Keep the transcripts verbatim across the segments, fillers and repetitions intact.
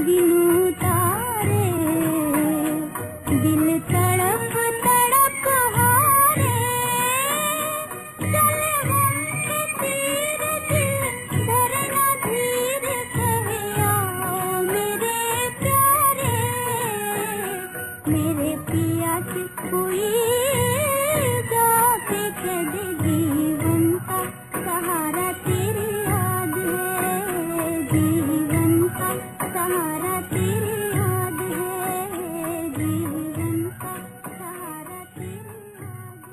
गिनूं तारे, दिल तड़प तड़प हारे, चले हम के तीर दिल धरना धीर कहे आओ मेरे प्यारे, मेरे पिया से कोई जाके कह दे जीवन का सहारा तेरी याद है, जीवन का सहारा तेरी याद है, जीवन का सहारा तेरी याद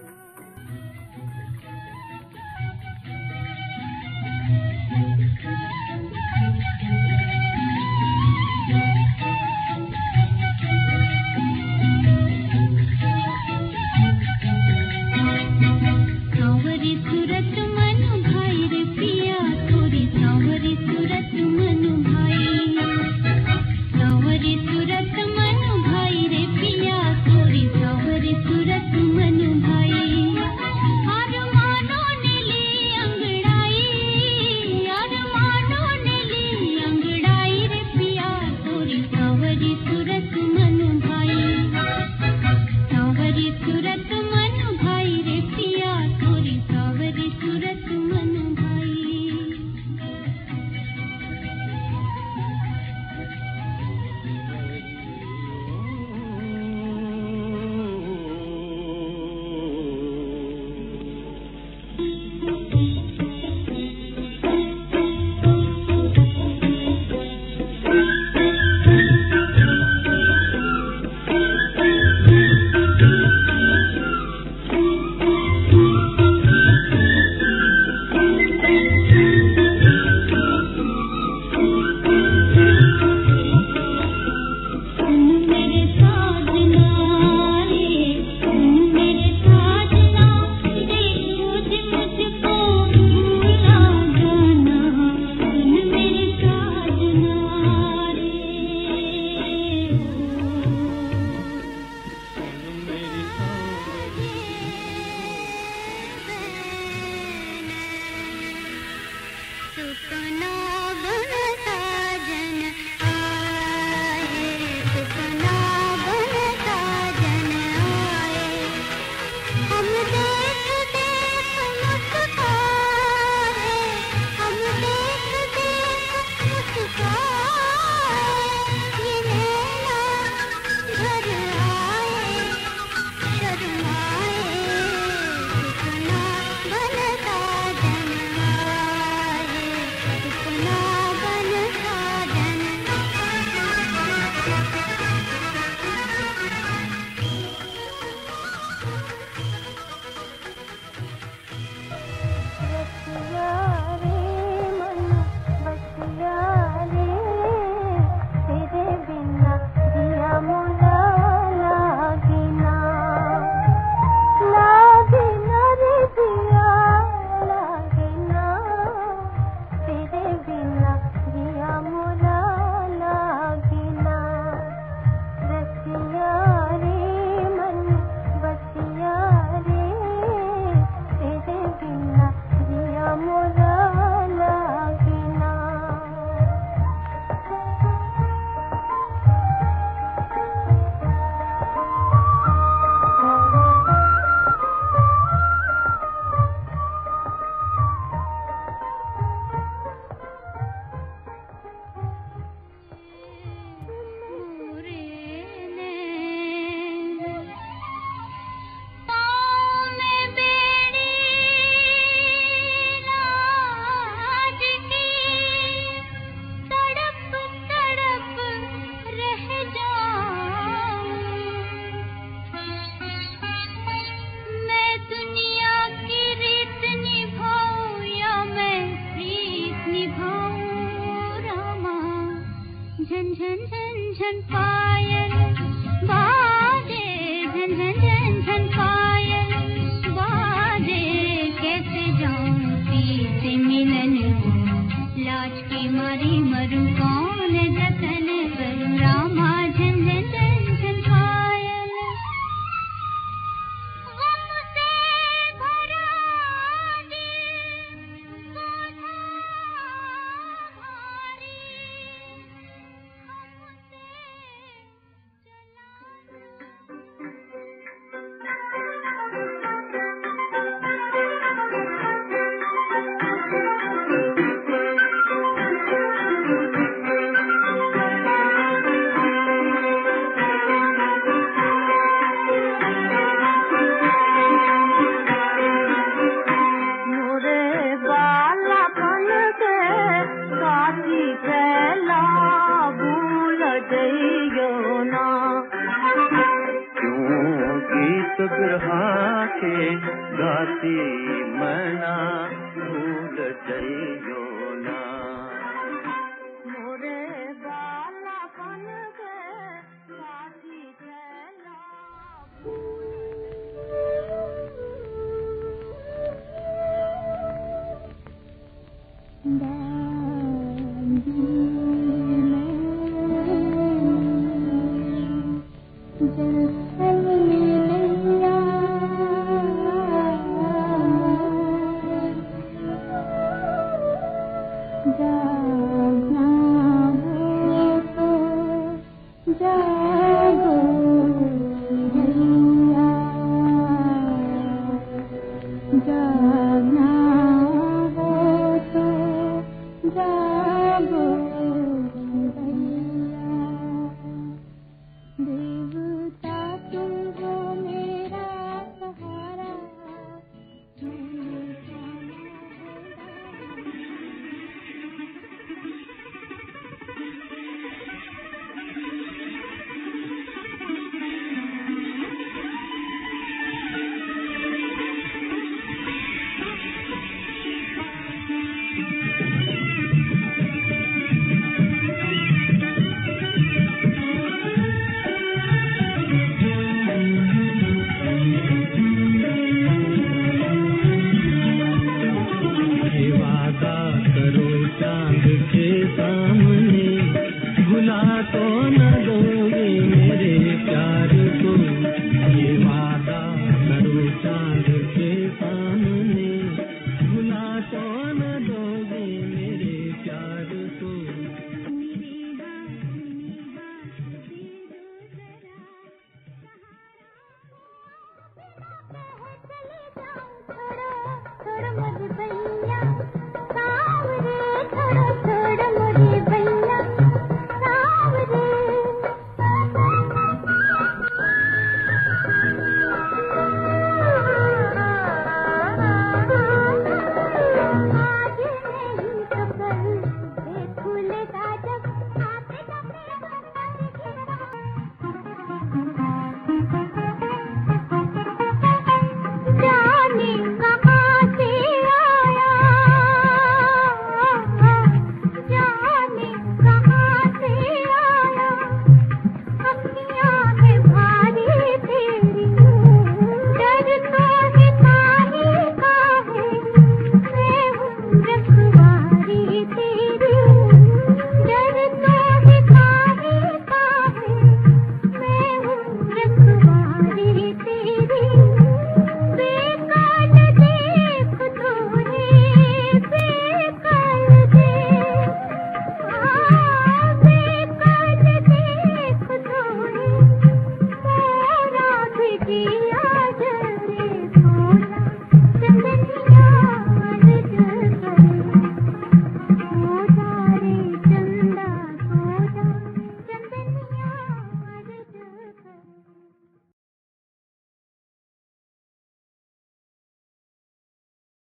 सांवरी सूरत मनु भाई रे पिया, थोड़ी सांवरी सूरत मनु भाई, सांवरी सूरत मनु भाई रे पिया, थोड़ी सांवरी सूरत मनु भाई, अरमानों ने ली अंगड़ाई, अरमानों ने ली अंगड़ाई रे पिया, थोड़ी सांवरी सूरत मनु भाई, सांवरी सूरत मनु भाई रे पिया, थोड़ी सांवरी सूरत मनु भाई। मेरे साजना रे, मेरे साजना, देखो जी मुझको भूला जाना, सुन मेरे साजना रे, सुपना बन साजन आए, सुपना बन साजन आए, हम देख देख मुस्काए, हम देख देख मुस्काए, ये नैना घर आए, शर्माए, सुपना बन साजन आए, सुपना बन साजन। बसिया रे मन बसिया रे, तेरे बिना जिया मोरा लागे ना, लागे ना रे जिया लागे ना, तेरे बिना जिया मोरा लागे ना, बसिया रे मन बसिया रे, तेरे बिना जिया मोरा लागे ना। पूरे नैन पाँव में बेड़ी लाज की, तड़प तड़प रह जाऊं, मैं दुनिया की रीत निभाऊं या मैं प्रीत निभाऊं रामा, झन झन झन झन पायल बाजे, झन झन झन झन पायल बाजे, कैसे जाऊं से मिलन को, लाज की मारी मरूं कौन जतन करूं रामा, झन झन झन झन पायल, गम से भरा दिल बोझा भारी, हम दुल्हा के गाती मना भूल जइयो ना। मोरे बालापन के साथी चला जागना हो तो जा